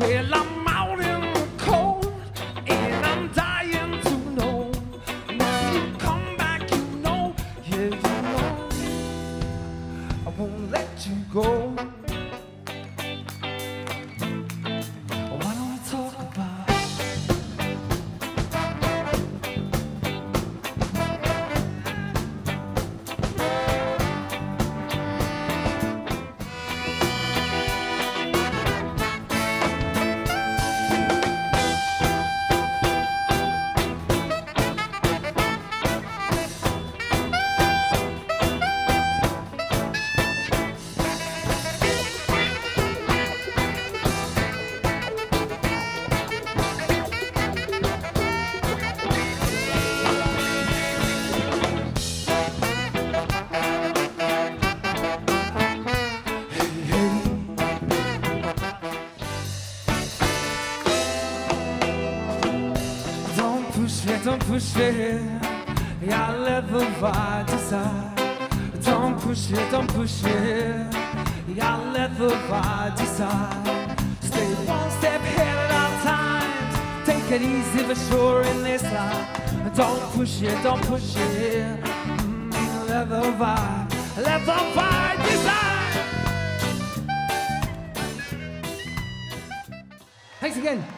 Well, I'm out in the cold, and I'm dying to know. When you come back, you know, yeah, you know, I won't let you go. Why don't we talk about don't push it, yeah, let the vibe decide. Don't push it, yeah, let the vibe decide. Stay one step ahead at all times. Take it easy for sure in this life. Don't push it, let the vibe decide. Thanks again.